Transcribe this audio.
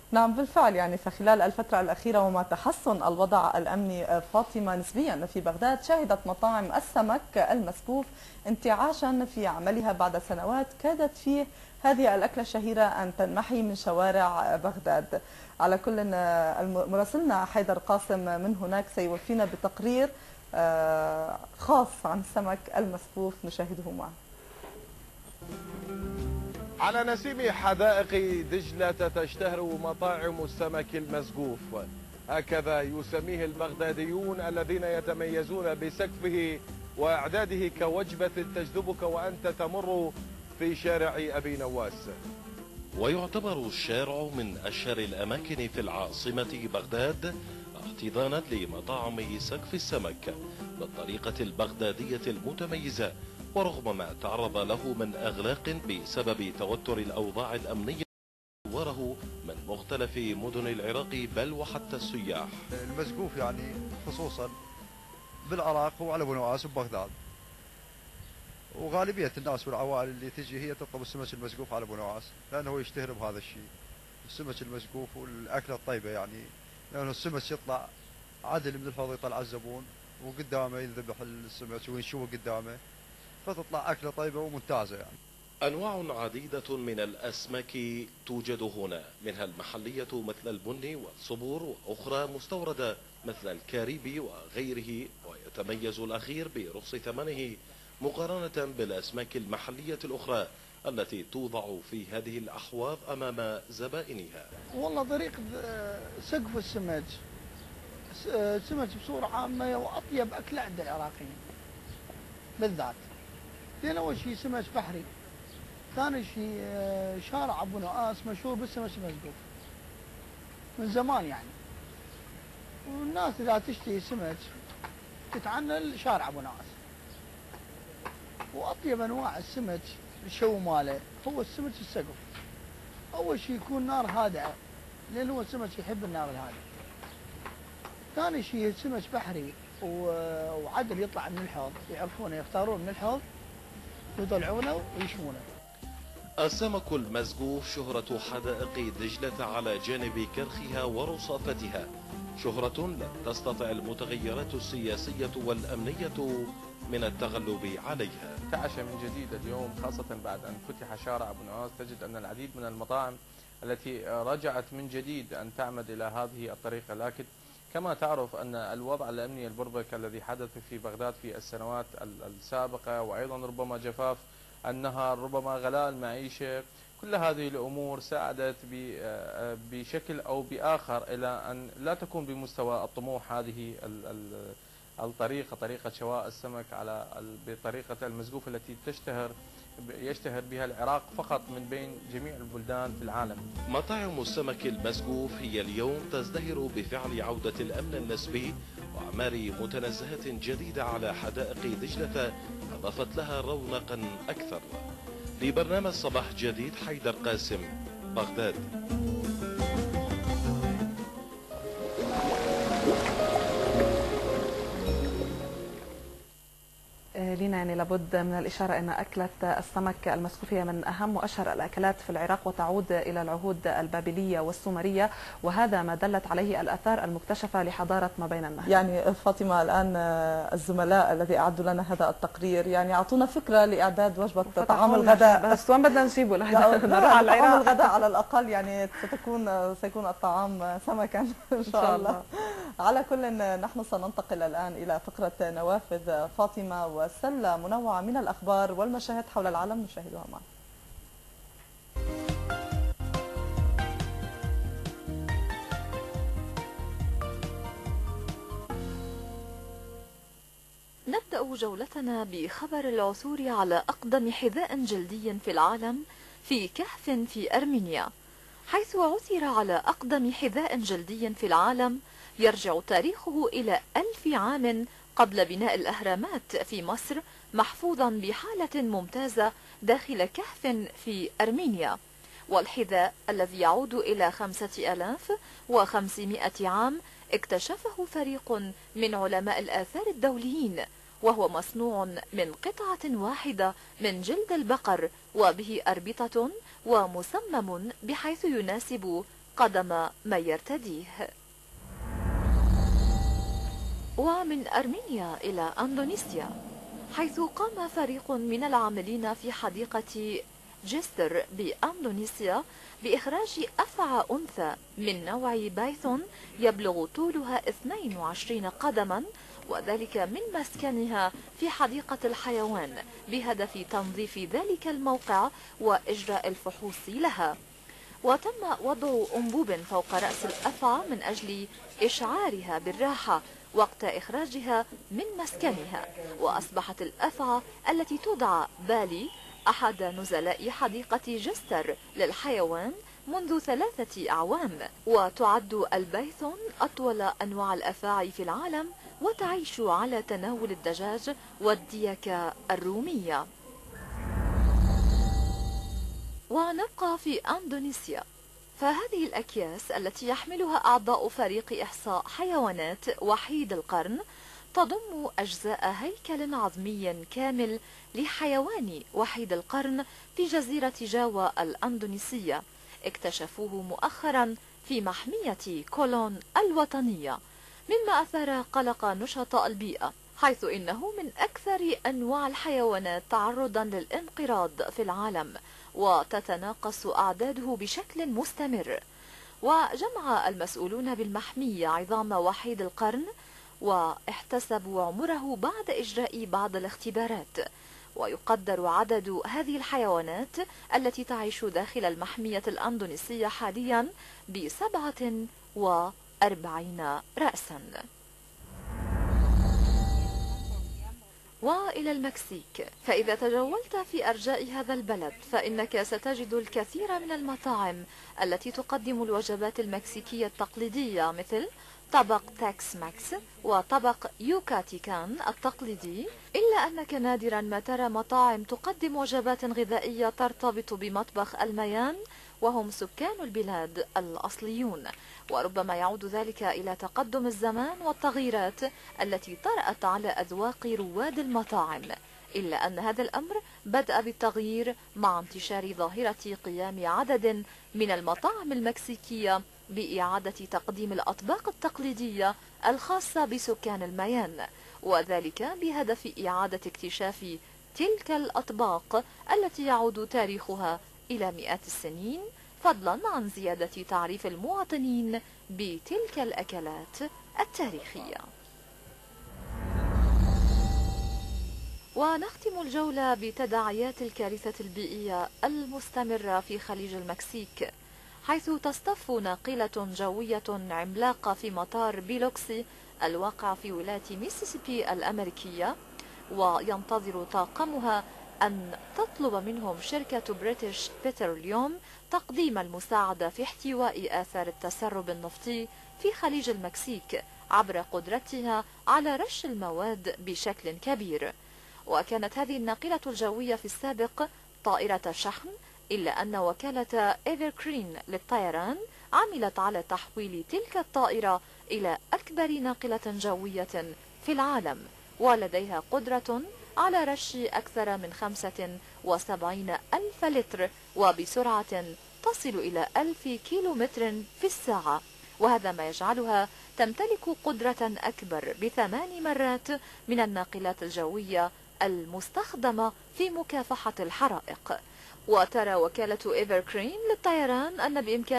نعم بالفعل، يعني فخلال الفترة الأخيرة ومع تحسن الوضع الأمني فاطمة نسبيا في بغداد، شهدت مطاعم السمك المسكوف انتعاشا في عملها بعد سنوات كادت فيه هذه الأكلة الشهيرة أن تنمحي من شوارع بغداد. على كل، مراسلنا حيدر قاسم من هناك سيوفينا بتقرير خاص عن السمك المسكوف نشاهده معه. على نسيم حدائق دجلة تشتهر مطاعم السمك المسقوف، هكذا يسميه البغداديون الذين يتميزون بسقفه وإعداده كوجبة تجذبك وأنت تمر في شارع أبي نواس. ويعتبر الشارع من أشهر الأماكن في العاصمة بغداد احتضانا لمطاعم سقف السمك بالطريقة البغدادية المتميزة، ورغم ما تعرض له من أغلاق بسبب توتر الأوضاع الأمنية وره من مختلف مدن العراق بل وحتى السياح. المسقوف يعني خصوصا بالعراق وعلى ابو نواس وبغداد، وغالبية الناس والعوائل اللي تجي هي تطلب السمك المسقوف على ابو نواس لأنه يشتهر بهذا الشيء، السمك المسقوف والأكلة الطيبة، يعني لأنه السمك يطلع عدل من الفضل، يطلع الزبون وقدامه يذبح السمك وينشوه قدامه، فتطلع أكلة طيبة وممتازة يعني. أنواع عديدة من الأسماك توجد هنا، منها المحلية مثل البني والصبور، وأخرى مستوردة مثل الكاريبي وغيره، ويتميز الأخير برخص ثمنه مقارنة بالأسماك المحلية الأخرى التي توضع في هذه الأحواض أمام زبائنها. والله طريقة سقف السمك، السمك بصورة عامة وأطيب أكلة عند العراقيين بالذات، لأن أول شيء سمك بحري، ثاني شيء شارع أبو نواس مشهور بالسمك المسقوف من زمان يعني، والناس إذا تشتهي سمك تتعنى شارع أبو نواس. وأطيب أنواع السمك الشو ماله هو السمك السقف، أول شيء يكون نار هادئة لأن هو السمك يحب النار الهادئة، ثاني شيء سمك بحري وعدل يطلع من الحوض، يعرفونه يختارونه من الحوض ويطلعونه ويشمونه. السمك المسقوف شهرة حدائق دجلة على جانب كرخها ورصافتها، شهرة لم تستطع المتغيرات السياسية والأمنية من التغلب عليها. انتعش من جديد اليوم، خاصة بعد أن فتح شارع أبو نواس، تجد أن العديد من المطاعم التي رجعت من جديد أن تعمد إلى هذه الطريقة، لكن كما تعرف أن الوضع الأمني المربك الذي حدث في بغداد في السنوات السابقة، وأيضا ربما جفاف النهر، ربما غلاء المعيشة، كل هذه الأمور ساعدت بشكل أو بآخر إلى أن لا تكون بمستوى الطموح هذه الطريقة، طريقة شواء السمك على بطريقة المسقوف التي يشتهر بها العراق فقط من بين جميع البلدان في العالم. مطاعم السمك المسقوف هي اليوم تزدهر بفعل عودة الأمن النسبي وأعمال متنزهات جديدة على حدائق دجلة أضافت لها رونقا أكثر. لبرنامج صباح جديد، حيدر قاسم، بغداد. لينا، يعني لابد من الإشارة أن أكلة السمك المسقوف هي من أهم وأشهر الأكلات في العراق، وتعود إلى العهود البابلية والسومرية، وهذا ما دلت عليه الآثار المكتشفة لحضارة ما بين النهرين. يعني فاطمة، الآن الزملاء الذي أعدوا لنا هذا التقرير يعني أعطونا فكرة لإعداد وجبة طعام الغداء، بس وين بدنا نجيبه؟ نروح على العراق. طعام الغداء على الأقل يعني سيكون الطعام سمكا إن شاء الله. على كل، نحن سننتقل الآن إلى فقرة نوافذ فاطمة وسلة منوعة من الأخبار والمشاهد حول العالم نشاهدها معا. نبدأ جولتنا بخبر العثور على أقدم حذاء جلدي في العالم في كهف في أرمينيا، حيث عثر على أقدم حذاء جلدي في العالم يرجع تاريخه إلى 1000 عام قبل بناء الأهرامات في مصر، محفوظا بحالة ممتازة داخل كهف في أرمينيا. والحذاء الذي يعود إلى 5500 عام اكتشفه فريق من علماء الآثار الدوليين، وهو مصنوع من قطعة واحدة من جلد البقر، وبه أربطة ومصمم بحيث يناسب قدم من يرتديه. ومن أرمينيا إلى أندونيسيا، حيث قام فريق من العاملين في حديقة جستر بأندونيسيا بإخراج أفعى أنثى من نوع بايثون يبلغ طولها 22 قدما، وذلك من مسكنها في حديقة الحيوان، بهدف تنظيف ذلك الموقع وإجراء الفحوص لها. وتم وضع أنبوب فوق رأس الأفعى من أجل إشعارها بالراحة وقت إخراجها من مسكنها. وأصبحت الأفعى التي تدعى بالي أحد نزلاء حديقة جستر للحيوان منذ 3 أعوام، وتعد البايثون أطول أنواع الأفاعي في العالم، وتعيش على تناول الدجاج والديكة الرومية. ونبقى في أندونيسيا، فهذه الأكياس التي يحملها أعضاء فريق إحصاء حيوانات وحيد القرن تضم أجزاء هيكل عظمي كامل لحيوان وحيد القرن في جزيرة جاوا الأندونيسية، اكتشفوه مؤخرا في محمية كولون الوطنية، مما أثار قلق نشطاء البيئة، حيث إنه من أكثر أنواع الحيوانات تعرضا للانقراض في العالم، وتتناقص أعداده بشكل مستمر. وجمع المسؤولون بالمحمية عظام وحيد القرن واحتسبوا عمره بعد إجراء بعض الاختبارات، ويقدر عدد هذه الحيوانات التي تعيش داخل المحمية الأندونيسية حاليا ب47 رأسا. وإلى المكسيك، فإذا تجولت في أرجاء هذا البلد فإنك ستجد الكثير من المطاعم التي تقدم الوجبات المكسيكية التقليدية، مثل طبق تاكس ماكس وطبق يوكاتيكان التقليدي، إلا أنك نادرا ما ترى مطاعم تقدم وجبات غذائية ترتبط بمطبخ الميان، وهم سكان البلاد الأصليون. وربما يعود ذلك إلى تقدم الزمان والتغييرات التي طرأت على أذواق رواد المطاعم، إلا أن هذا الأمر بدأ بالتغيير مع انتشار ظاهرة قيام عدد من المطاعم المكسيكية بإعادة تقديم الأطباق التقليدية الخاصة بسكان الميان، وذلك بهدف إعادة اكتشاف تلك الأطباق التي يعود تاريخها إلى مئات السنين، فضلا عن زيادة تعريف المواطنين بتلك الأكلات التاريخية. ونختم الجولة بتداعيات الكارثة البيئية المستمرة في خليج المكسيك، حيث تصطف ناقلة جوية عملاقة في مطار بيلوكسي الواقع في ولاية ميسيسيبي الأمريكية، وينتظر طاقمها أن تطلب منهم شركة بريتش بتروليوم تقديم المساعدة في احتواء آثار التسرب النفطي في خليج المكسيك عبر قدرتها على رش المواد بشكل كبير. وكانت هذه الناقلة الجوية في السابق طائرة شحن، إلا أن وكالة إيفركرين للطيران عملت على تحويل تلك الطائرة إلى أكبر ناقلة جوية في العالم، ولديها قدرة على رش أكثر من 75 ألف لتر وبسرعة تصل إلى 1000 كيلومتر في الساعة، وهذا ما يجعلها تمتلك قدرة أكبر ب8 مرات من الناقلات الجوية المستخدمة في مكافحة الحرائق. وترى وكالة إيفركرين للطيران أن بإمكان